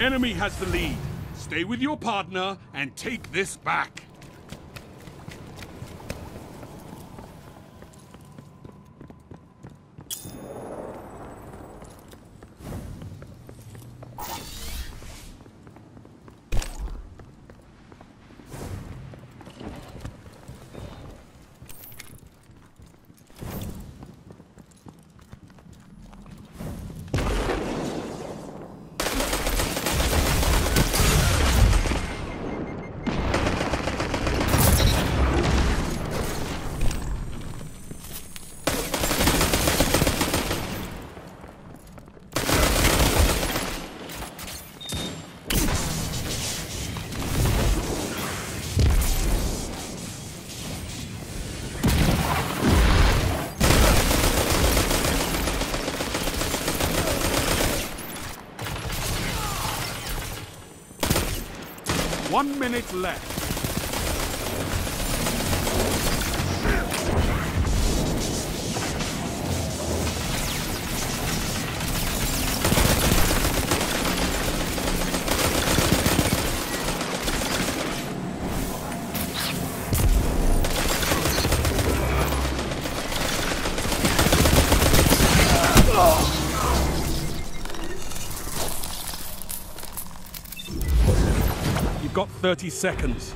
enemy has the lead. Stay with your partner and take this back. One minute left. You've got 30 seconds.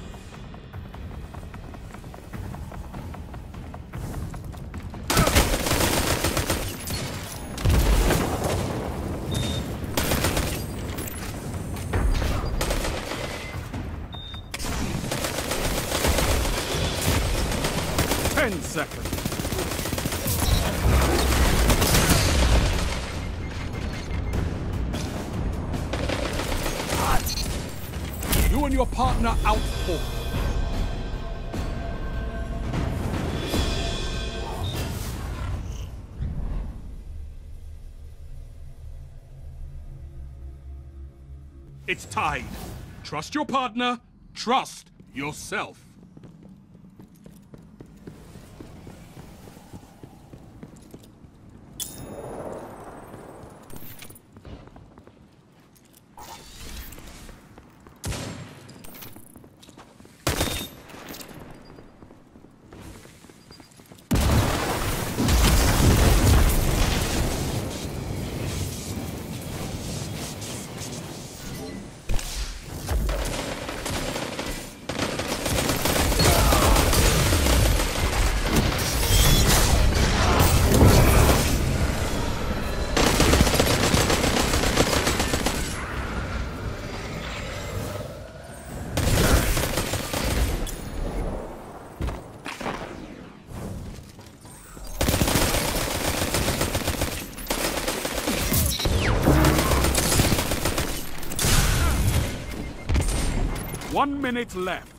Seconds. You and your partner outfought. It's tied. Trust your partner, trust yourself. One minute left.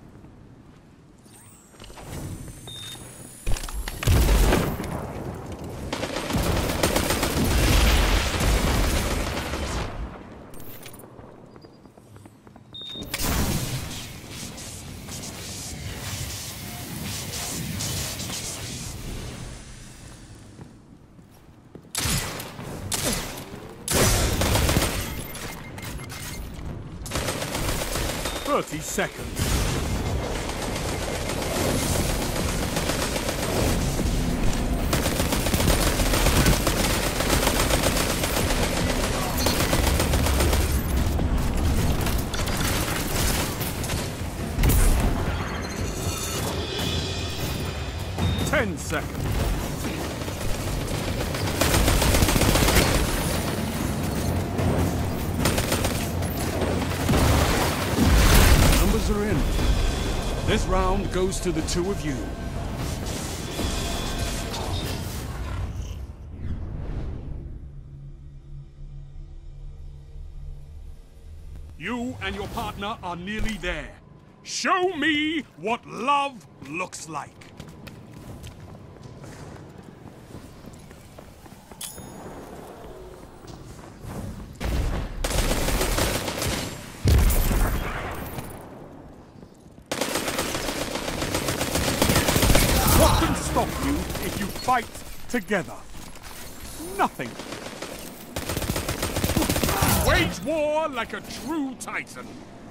Seconds. Ten seconds. Are in. This round goes to the two of you. You and your partner are nearly there. Show me what love looks like. Stop you if you fight together. Nothing. Wait Wage war like a true titan.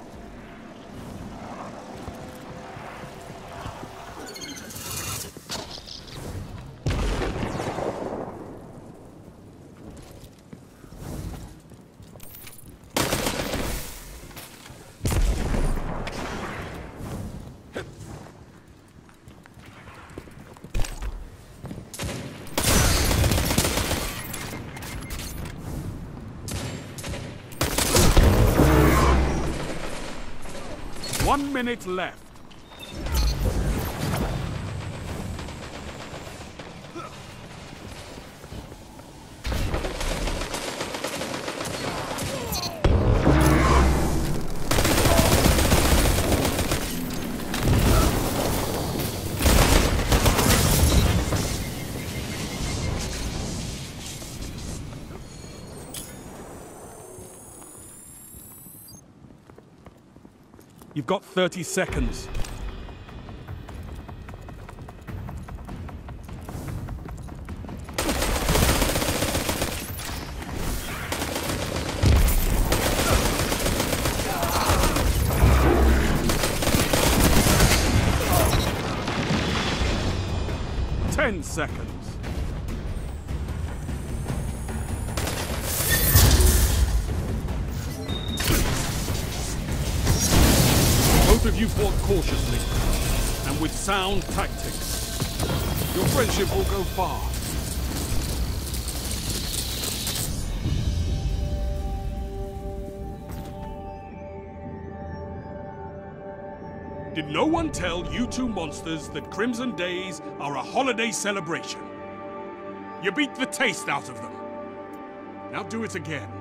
One minute left. You've got 30 seconds. Ten seconds. Both of you fought cautiously, and with sound tactics. Your friendship will go far. Did no one tell you two monsters that Crimson Days are a holiday celebration? You beat the taste out of them. Now do it again.